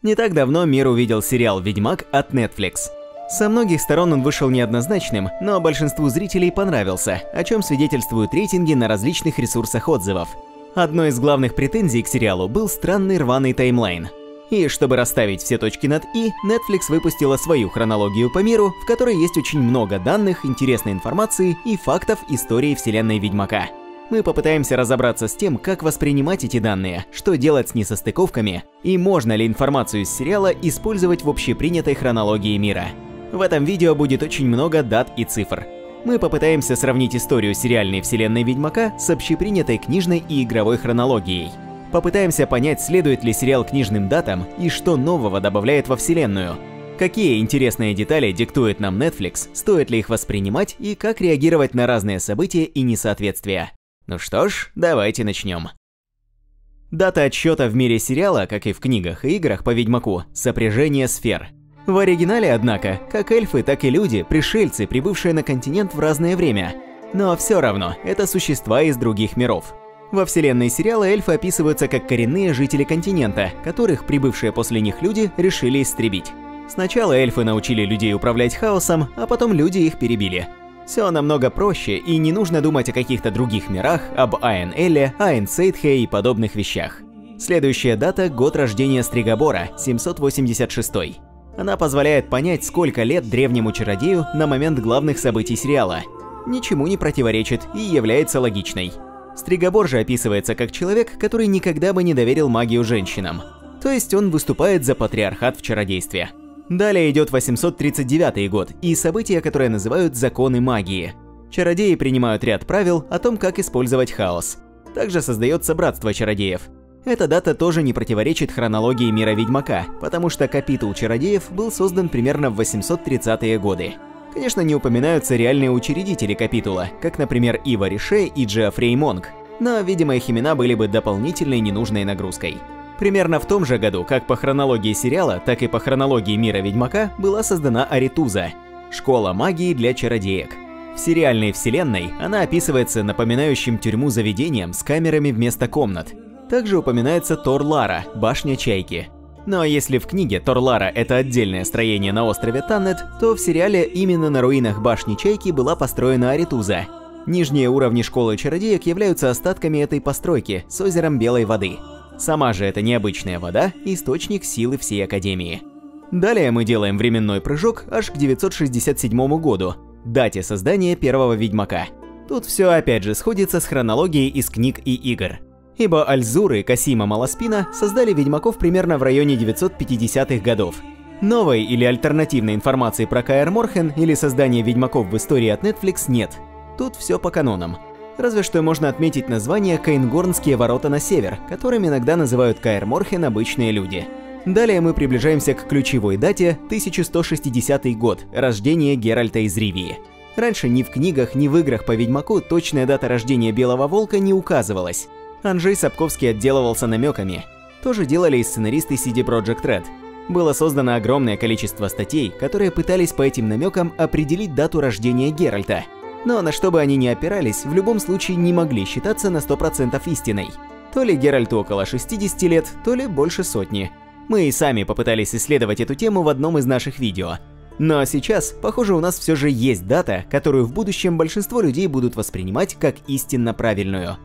Не так давно мир увидел сериал «Ведьмак» от Netflix. Со многих сторон он вышел неоднозначным, но большинству зрителей понравился, о чем свидетельствуют рейтинги на различных ресурсах отзывов. Одной из главных претензий к сериалу был странный рваный таймлайн. И чтобы расставить все точки над «и», Netflix выпустила свою хронологию по миру, в которой есть очень много данных, интересной информации и фактов истории вселенной Ведьмака. Мы попытаемся разобраться с тем, как воспринимать эти данные, что делать с несостыковками, и можно ли информацию из сериала использовать в общепринятой хронологии мира. В этом видео будет очень много дат и цифр. Мы попытаемся сравнить историю сериальной вселенной Ведьмака с общепринятой книжной и игровой хронологией. Попытаемся понять, следует ли сериал книжным датам и что нового добавляет во вселенную. Какие интересные детали диктует нам Netflix, стоит ли их воспринимать и как реагировать на разные события и несоответствия. Ну что ж, давайте начнем. Дата отсчета в мире сериала, как и в книгах и играх по Ведьмаку, сопряжение сфер. В оригинале, однако, как эльфы, так и люди, пришельцы, прибывшие на континент в разное время. Но все равно, это существа из других миров. Во вселенной сериала эльфы описываются как коренные жители континента, которых прибывшие после них люди решили истребить. Сначала эльфы научили людей управлять хаосом, а потом люди их перебили. Все намного проще, и не нужно думать о каких-то других мирах, об Айн-Элле, Айн-Сейдхе и подобных вещах. Следующая дата – год рождения Стригобора, 786. Она позволяет понять, сколько лет древнему чародею на момент главных событий сериала. Ничему не противоречит и является логичной. Стригобор же описывается как человек, который никогда бы не доверил магию женщинам. То есть он выступает за патриархат в чародействе. Далее идет 839 год и события, которые называют законы магии. Чародеи принимают ряд правил о том, как использовать хаос. Также создается братство чародеев. Эта дата тоже не противоречит хронологии мира Ведьмака, потому что капитул чародеев был создан примерно в 830-е годы. Конечно, не упоминаются реальные учредители капитула, как, например, Ива Рише и Джеофрей Монк, но, видимо, их имена были бы дополнительной ненужной нагрузкой. Примерно в том же году, как по хронологии сериала, так и по хронологии мира Ведьмака, была создана Аритуза – школа магии для чародеек. В сериальной вселенной она описывается напоминающим тюрьму заведением с камерами вместо комнат. Также упоминается Тор-Лара – башня Чайки. Но если в книге Тор-Лара – это отдельное строение на острове Таннет, то в сериале именно на руинах башни Чайки была построена Аритуза. Нижние уровни школы чародеек являются остатками этой постройки с озером белой воды. Сама же эта необычная вода – источник силы всей Академии. Далее мы делаем временной прыжок аж к 967 году, дате создания первого Ведьмака. Тут все опять же сходится с хронологией из книг и игр. Ибо Альзур и Касима Маласпина создали Ведьмаков примерно в районе 950-х годов. Новой или альтернативной информации про Каэр Морхен или создание Ведьмаков в истории от Netflix нет. Тут все по канонам. Разве что можно отметить название Кейнгорнские ворота на север, которым иногда называют Каэр Морхен обычные люди. Далее мы приближаемся к ключевой дате 1160 год, рождения Геральта из Ривии. Раньше ни в книгах, ни в играх по Ведьмаку точная дата рождения Белого Волка не указывалась. Анджей Сапковский отделывался намеками. Тоже делали и сценаристы CD Projekt Red. Было создано огромное количество статей, которые пытались по этим намекам определить дату рождения Геральта. Но на что бы они ни опирались, в любом случае не могли считаться на 100% истиной. То ли Геральту около 60 лет, то ли больше сотни. Мы и сами попытались исследовать эту тему в одном из наших видео. Но сейчас, похоже, у нас все же есть дата, которую в будущем большинство людей будут воспринимать как истинно правильную.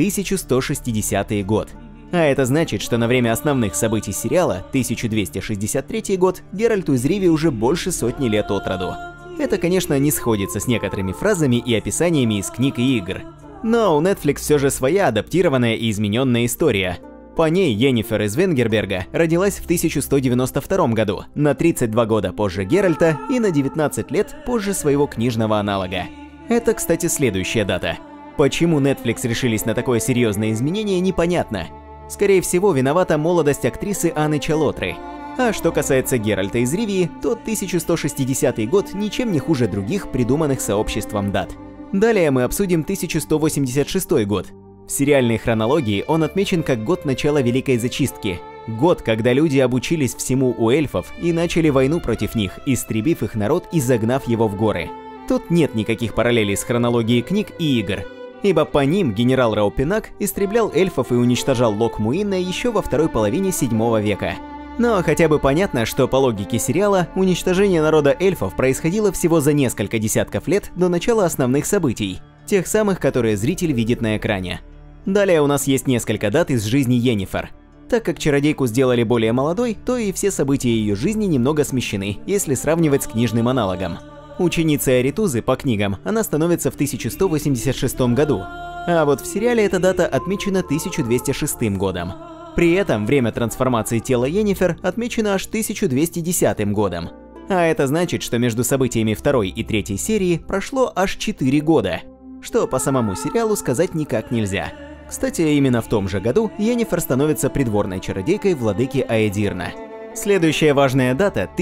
1160 год. А это значит, что на время основных событий сериала, 1263 год, Геральту из Ривии уже больше сотни лет от роду. Это, конечно, не сходится с некоторыми фразами и описаниями из книг и игр. Но у Netflix все же своя адаптированная и измененная история. По ней Йеннифер из Венгерберга родилась в 1192 году, на 32 года позже Геральта и на 19 лет позже своего книжного аналога. Это, кстати, следующая дата. Почему Netflix решились на такое серьезное изменение, непонятно. Скорее всего, виновата молодость актрисы Анны Чалотры. А что касается Геральта из Ривии, то 1160 год ничем не хуже других придуманных сообществом дат. Далее мы обсудим 1186 год. В сериальной хронологии он отмечен как год начала Великой Зачистки. Год, когда люди обучились всему у эльфов и начали войну против них, истребив их народ и загнав его в горы. Тут нет никаких параллелей с хронологией книг и игр. ибо по ним генерал Раупинак истреблял эльфов и уничтожал Лок Муинна еще во второй половине 7 века. Но хотя бы понятно, что по логике сериала уничтожение народа эльфов происходило всего за несколько десятков лет до начала основных событий, тех самых, которые зритель видит на экране. Далее у нас есть несколько дат из жизни Йеннифер. Так как чародейку сделали более молодой, то и все события ее жизни немного смещены, если сравнивать с книжным аналогом. Ученицей Аритузы по книгам она становится в 1186 году, а вот в сериале эта дата отмечена 1206 годом. При этом время трансформации тела Йеннифер отмечено аж 1210 годом. А это значит, что между событиями второй и третьей серии прошло аж 4 года, что по самому сериалу сказать никак нельзя. Кстати, именно в том же году Йеннифер становится придворной чародейкой владыки Аэдирна. Следующая важная дата –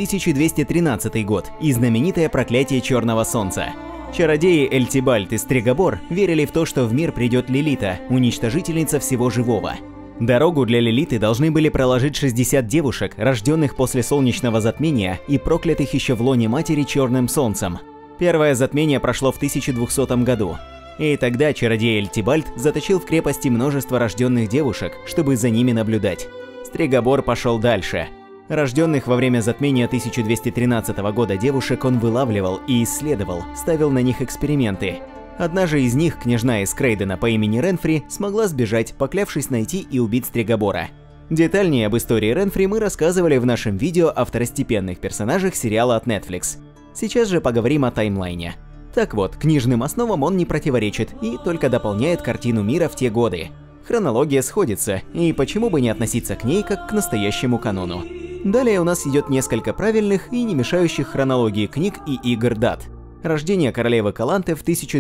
1213 год и знаменитое проклятие Черного Солнца. Чародеи Эльтибальд и Стригобор верили в то, что в мир придет Лилита, уничтожительница всего живого. Дорогу для Лилиты должны были проложить 60 девушек, рожденных после солнечного затмения и проклятых еще в лоне матери Черным Солнцем. Первое затмение прошло в 1200 году. И тогда чародей Эльтибальд заточил в крепости множество рожденных девушек, чтобы за ними наблюдать. Стригобор пошел дальше. Рожденных во время затмения 1213 года девушек он вылавливал и исследовал, ставил на них эксперименты. Одна же из них, княжна из Крейдена по имени Ренфри, смогла сбежать, поклявшись найти и убить Стригобора. Детальнее об истории Ренфри мы рассказывали в нашем видео о второстепенных персонажах сериала от Netflix. Сейчас же поговорим о таймлайне. Так вот, книжным основам он не противоречит и только дополняет картину мира в те годы. Хронология сходится, и почему бы не относиться к ней как к настоящему канону. Далее у нас идет несколько правильных и не мешающих хронологии книг и игр дат. Рождение королевы Каланты в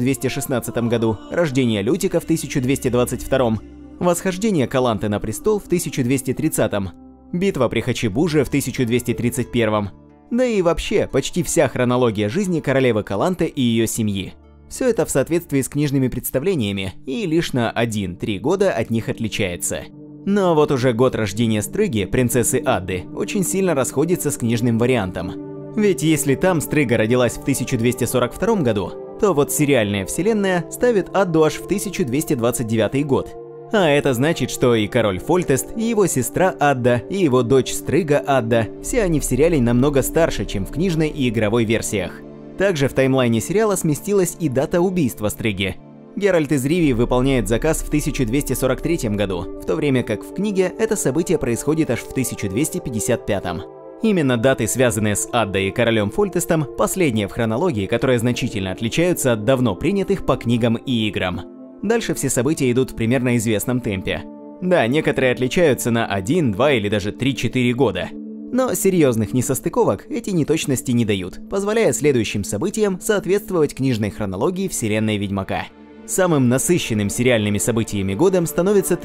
1216 году, рождение Лютика в 1222, восхождение Каланты на престол в 1230, битва при Хачибуже в 1231. Да и вообще, почти вся хронология жизни королевы Каланты и ее семьи. Все это в соответствии с книжными представлениями и лишь на 1-3 года от них отличается. Но вот уже год рождения Стрыги, принцессы Адды, очень сильно расходится с книжным вариантом. Ведь если там Стрыга родилась в 1242 году, то вот сериальная вселенная ставит Адду аж в 1229 год. А это значит, что и король Фольтест, и его сестра Адда, и его дочь Стрыга Адда, все они в сериале намного старше, чем в книжной и игровой версиях. Также в таймлайне сериала сместилась и дата убийства Стрыги. Геральт из Ривии выполняет заказ в 1243 году, в то время как в книге это событие происходит аж в 1255. Именно даты, связанные с Аддой и королем Фольтестом, последние в хронологии, которые значительно отличаются от давно принятых по книгам и играм. Дальше все события идут в примерно известном темпе. Да, некоторые отличаются на 1, 2 или даже 3-4 года. Но серьезных несостыковок эти неточности не дают, позволяя следующим событиям соответствовать книжной хронологии вселенной Ведьмака. Самым насыщенным сериальными событиями годом становится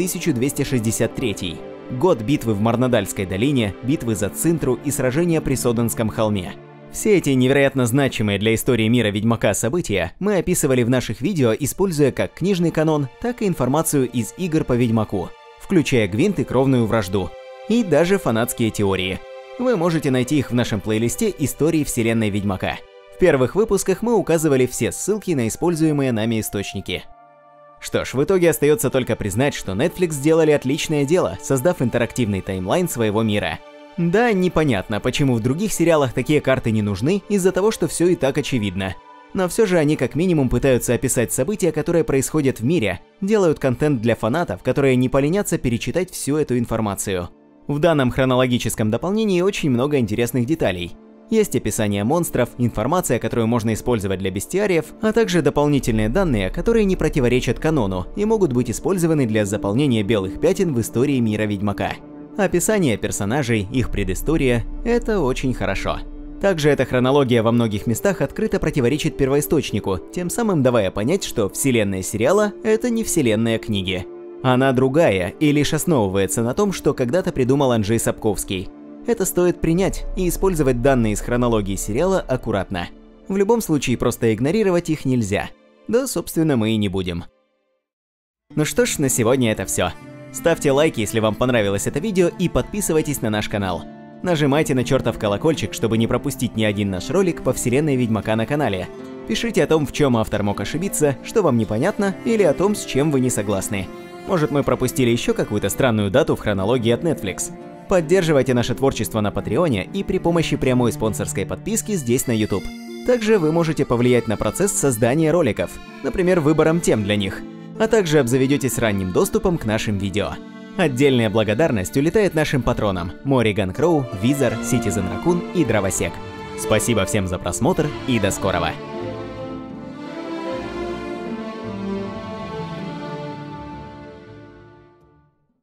1263 год битвы в Марнадальской долине, битвы за Цинтру и сражения при Соденском холме. Все эти невероятно значимые для истории мира Ведьмака события мы описывали в наших видео, используя как книжный канон, так и информацию из игр по Ведьмаку, включая Гвинт и кровную вражду, и даже фанатские теории. Вы можете найти их в нашем плейлисте «Истории вселенной Ведьмака». В первых выпусках мы указывали все ссылки на используемые нами источники. Что ж, в итоге остается только признать, что Netflix сделали отличное дело, создав интерактивный таймлайн своего мира. Да, непонятно, почему в других сериалах такие карты не нужны, из-за того, что все и так очевидно. Но все же они как минимум пытаются описать события, которые происходят в мире, делают контент для фанатов, которые не поленятся перечитать всю эту информацию. В данном хронологическом дополнении очень много интересных деталей. Есть описание монстров, информация, которую можно использовать для бестиариев, а также дополнительные данные, которые не противоречат канону и могут быть использованы для заполнения белых пятен в истории мира Ведьмака. Описание персонажей, их предыстория – это очень хорошо. Также эта хронология во многих местах открыто противоречит первоисточнику, тем самым давая понять, что вселенная сериала – это не вселенная книги. Она другая и лишь основывается на том, что когда-то придумал Анджей Сапковский. Это стоит принять и использовать данные из хронологии сериала аккуратно. В любом случае просто игнорировать их нельзя. Да, собственно, мы и не будем. Ну что ж, на сегодня это все. Ставьте лайки, если вам понравилось это видео, и подписывайтесь на наш канал. Нажимайте на чертов колокольчик, чтобы не пропустить ни один наш ролик по вселенной Ведьмака на канале. Пишите о том, в чем автор мог ошибиться, что вам непонятно, или о том, с чем вы не согласны. Может, мы пропустили еще какую-то странную дату в хронологии от Netflix. Поддерживайте наше творчество на Патреоне и при помощи прямой спонсорской подписки здесь на YouTube. Также вы можете повлиять на процесс создания роликов, например, выбором тем для них, а также обзаведетесь ранним доступом к нашим видео. Отдельная благодарность улетает нашим патронам Morrigan Crow, Wizard, Citizen Raccoon и Дровосек. Спасибо всем за просмотр и до скорого!